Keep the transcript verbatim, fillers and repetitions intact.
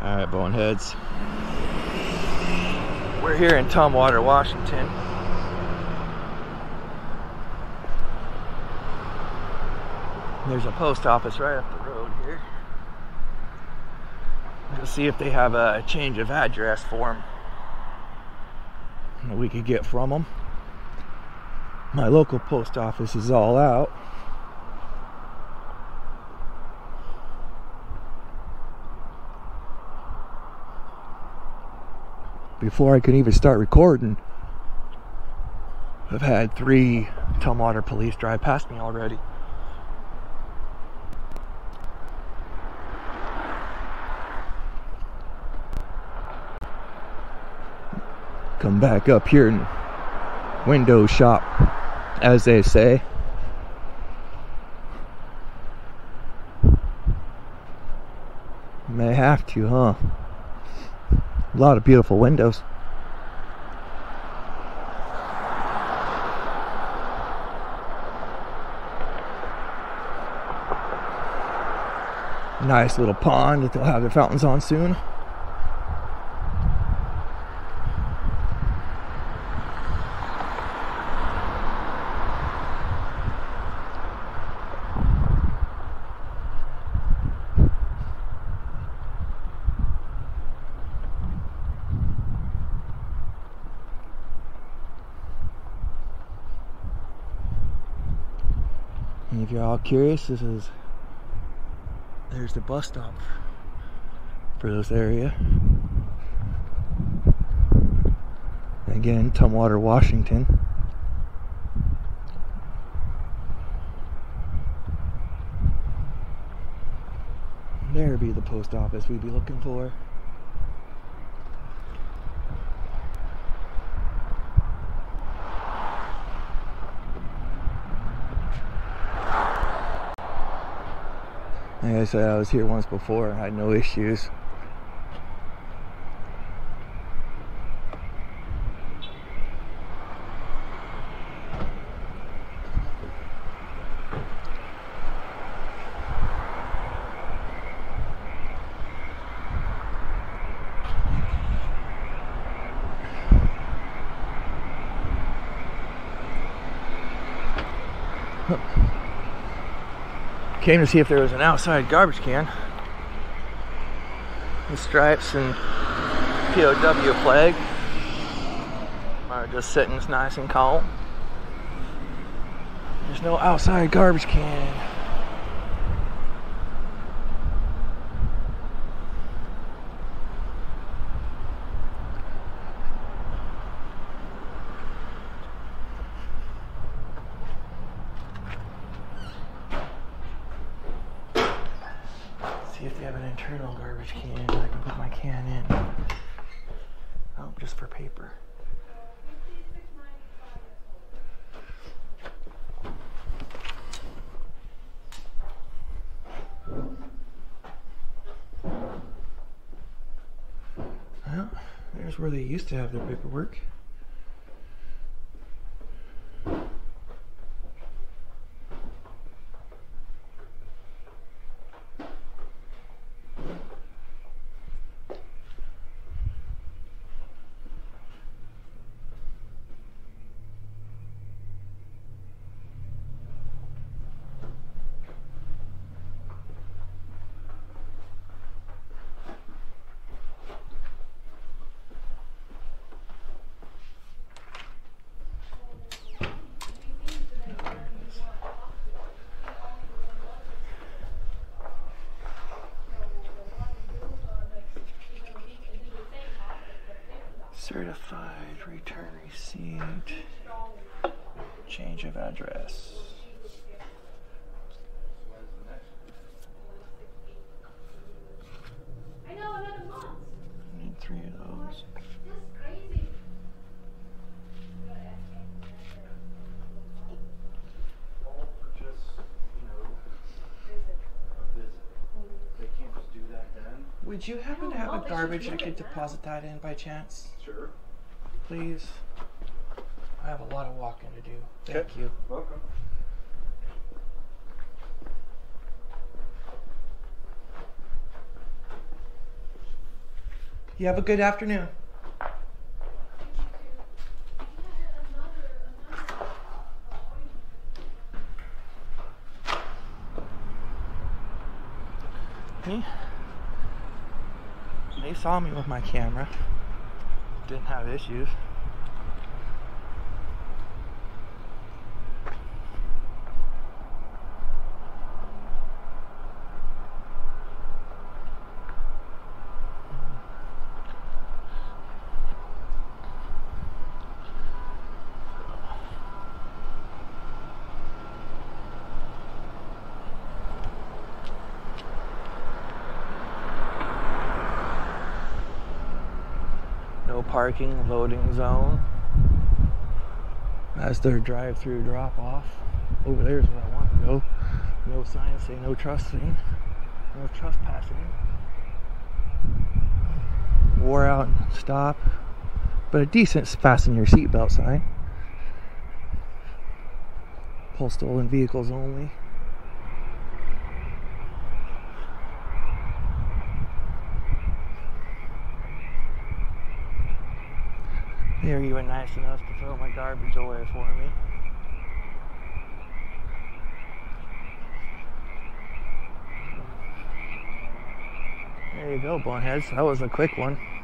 Alright, boneheads. We're here in Tumwater, Washington. There's a post office right up the road here. Let's see if they have a change of address form that we could get from them. My local post office is all out. Before I could even start recording, I've had three Tumwater police drive past me already. Come back up here and window shop, as they say. May have to, huh? A lot of beautiful windows. Nice little pond that they'll have their fountains on soon. And if you're all curious, this is there's the bus stop for this area. Again, Tumwater, Washington. There be the post office we'd be looking for. Like I said, I was here once before and had no issues. Came to see if there was an outside garbage can with stripes and P O W flag, or just sitting nice and calm. There's no outside garbage can. See if they have an internal garbage can I can put my can in. Oh, just for paper. Well, there's where they used to have their paperwork. Certified return receipt, change of address. I know, another month. I need three of those. That's crazy. All for just, you know, a visit. They can't just do that then. Would you happen to have a garbage I could deposit that in by chance? Sure. Please. I have a lot of walking to do. Thank okay. you. Welcome. You have a good afternoon. Me? They saw me with my camera. Didn't have issues. No parking, loading zone. That's their drive-through drop-off. Over there's where I want to go. No signs say no trespassing. No trespassing. Wore out stop. But a decent fasten your seatbelt sign. Pull stolen vehicles only. Here you were nice enough to throw my garbage away for me. There you go, boneheads. That was a quick one.